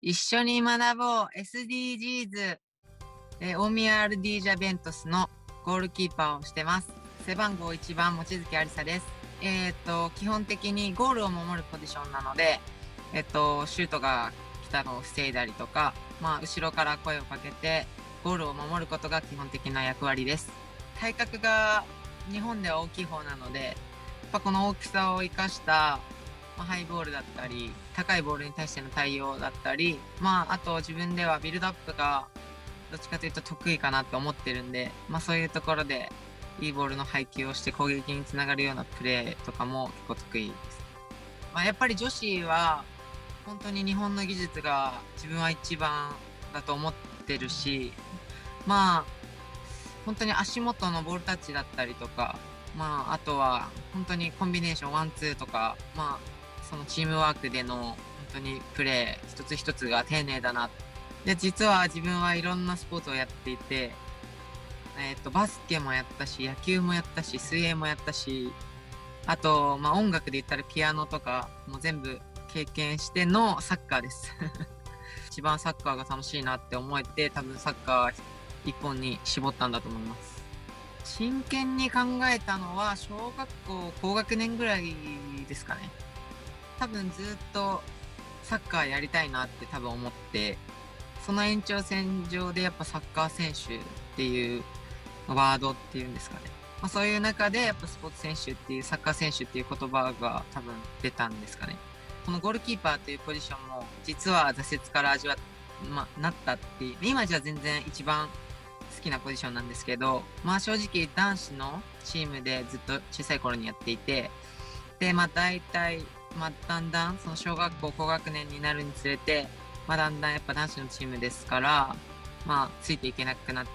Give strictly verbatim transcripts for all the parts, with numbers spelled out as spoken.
一緒に学ぼう エスディージーズ、えー、大宮アルディージャベントスのゴールキーパーをしてます。背番号いちばん、望月ありさです。えっと、基本的にゴールを守るポジションなので、えっと、シュートが来たのを防いだりとか、まあ、後ろから声をかけて、ゴールを守ることが基本的な役割です。体格が日本では大きい方なので、やっぱこの大きさを生かした、まあ、ハイボールだったり、高いボールに対しての対応だったり、まあ、あと自分ではビルドアップがどっちかというと得意かなって思ってるんで、まあそういうところでいいボールの配球をして攻撃につながるようなプレーとかも結構得意です。まあ、やっぱり女子は本当に日本の技術が自分は一番だと思ってるし、まあ本当に足元のボールタッチだったりとか、まああとは本当にコンビネーションワンツーとか、まあそのチームワークでの本当にプレー一つ一つが丁寧だな。で、実は自分はいろんなスポーツをやっていて、えっと、バスケもやったし、野球もやったし、水泳もやったし、あと、まあ音楽で言ったらピアノとかも全部経験してのサッカーです。一番サッカーが楽しいなって思えて、多分サッカー一本に絞ったんだと思います。真剣に考えたのは小学校高学年ぐらいですかね。多分ずっとサッカーやりたいなって多分思って、その延長線上でやっぱサッカー選手っていうワードっていうんですかね。まあ、そういう中でやっぱスポーツ選手っていうサッカー選手っていう言葉が多分出たんですかね。このゴールキーパーというポジションも実は挫折から味わっ、まあ、なったっていう、今じゃ全然一番好きなポジションなんですけど、まあ正直男子のチームでずっと小さい頃にやっていて、で、まあ大体、まあだんだんその小学校高学年になるにつれて、まあだんだんやっぱ男子のチームですから、まあついていけなくなって、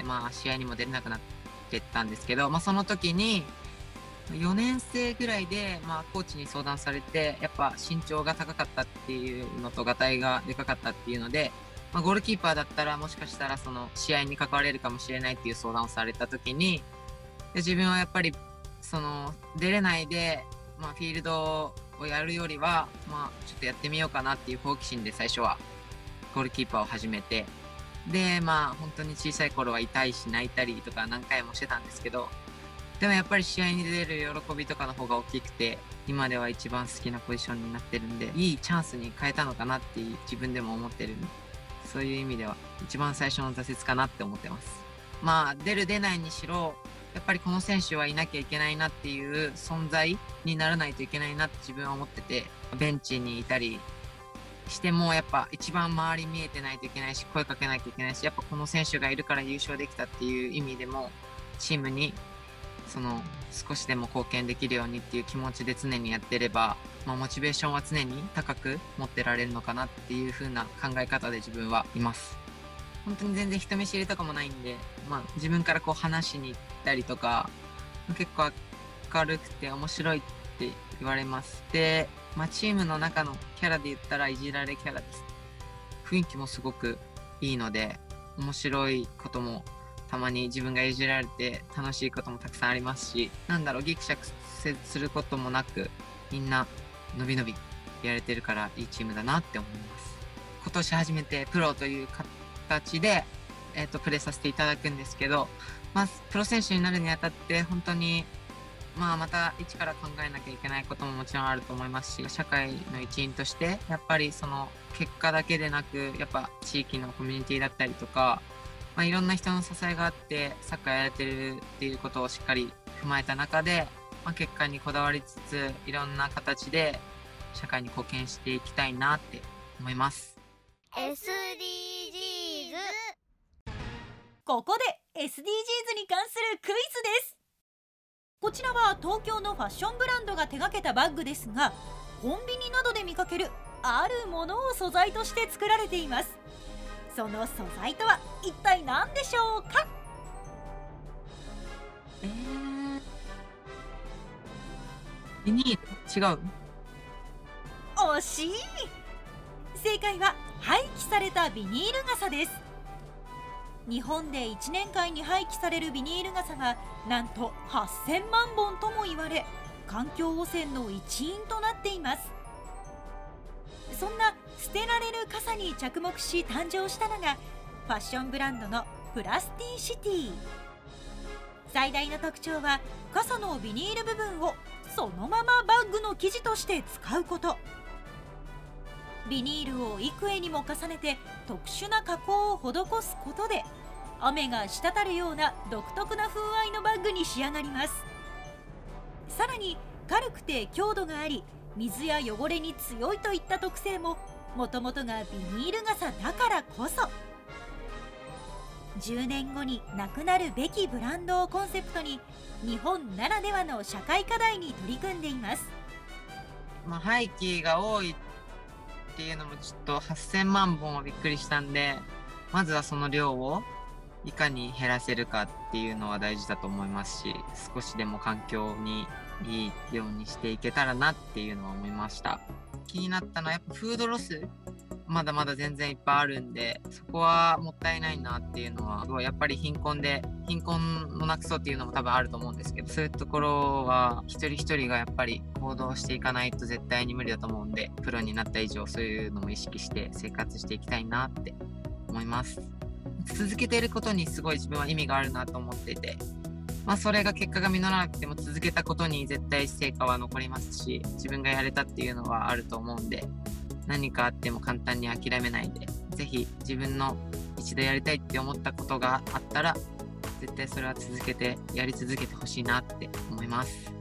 まあ試合にも出れなくなってったんですけど、まあその時によねん生ぐらいで、まあコーチに相談されて、やっぱ身長が高かったっていうのと、ガタイがでかかったっていうので、まあ、ゴールキーパーだったらもしかしたらその試合に関われるかもしれないっていう相談をされた時に、で自分はやっぱりその出れないで、まあ、フィールドをやるよりは、まあ、ちょっとやってみようかなっていう好奇心で最初はゴールキーパーを始めて、でまあ本当に小さい頃は痛いし泣いたりとか何回もしてたんですけど、でもやっぱり試合に出る喜びとかの方が大きくて、今では一番好きなポジションになってるんで、いいチャンスに変えたのかなっていう自分でも思ってるんで、そういう意味では一番最初の挫折かなって思ってます。まあ出る出ないにしろ、やっぱりこの選手はいなきゃいけないなっていう存在にならないといけないなって自分は思ってて、ベンチにいたりしてもやっぱ一番周り見えてないといけないし、声かけなきゃいけないし、やっぱこの選手がいるから優勝できたっていう意味でもチームにその少しでも貢献できるようにっていう気持ちで常にやってれば、まあ、モチベーションは常に高く持ってられるのかなっていう風な考え方で自分はいます。本当に全然人見知りとかもないんで、まあ、自分からこう話しに行ったりとか、結構明るくて面白いって言われます。で、まあ、チームの中のキャラで言ったらいじられキャラです。雰囲気もすごくいいので、面白いこともたまに自分がいじられて楽しいこともたくさんありますし、なんだろう、ギクシャクすることもなく、みんなのびのびやれてるからいいチームだなって思います。今年初めてプロという形で、えっと、プレーさせていただくんですけど、まあ、プロ選手になるにあたって本当に、まあ、また一から考えなきゃいけないことももちろんあると思いますし、社会の一員として、やっぱりその結果だけでなく、やっぱ地域のコミュニティだったりとか、まあ、いろんな人の支えがあってサッカーやれてるっていうことをしっかり踏まえた中で、まあ、結果にこだわりつついろんな形で社会に貢献していきたいなって思います。 エスディージーズ。 ここで エスディージーズ に関するクイズです。こちらは東京のファッションブランドが手掛けたバッグですが、コンビニなどで見かけるあるものを素材として作られています。その素材とは一体何でしょうか？ えー、ビニール？違う？ 惜しい。正解は廃棄されたビニール傘です。日本でいちねんかんに廃棄されるビニール傘がなんとはっせんまんぼんとも言われ、環境汚染の一因となっています。 そんな捨てられる傘に着目し誕生したのがファッションブランドのプラスティシティ。最大の特徴は傘のビニール部分をそのままバッグの生地として使うこと。ビニールを幾重にも重ねて特殊な加工を施すことで雨が滴るような独特な風合いのバッグに仕上がります。さらに軽くて強度があり、水や汚れに強いといった特性ももともとがビニール傘だからこそ。じゅうねんごになくなるべきブランドをコンセプトに日本ならではの社会課題に取り組んでいます。 まあ、廃棄が多いっていうのもちょっとはっせんまんぼんはびっくりしたんで、まずはその量をいかに減らせるかっていうのは大事だと思いますし、少しでも環境にいいようにしていけたらなっていうのは思いました。気になったのはやっぱフードロス、まだまだ全然いっぱいあるんで、そこはもったいないなっていうのは、やっぱり貧困で貧困をなくそうっていうのも多分あると思うんですけど、そういうところは一人一人がやっぱり行動していかないと絶対に無理だと思うんで、プロになった以上そういうのも意識して生活していきたいなって思います。続けていることにすごい自分は意味があるなと思っていて、まあ、それが結果が実らなくても続けたことに絶対成果は残りますし、自分がやれたっていうのはあると思うんで、何かあっても簡単に諦めないで、ぜひ自分の一度やりたいって思ったことがあったら絶対それは続けてやり続けてほしいなって思います。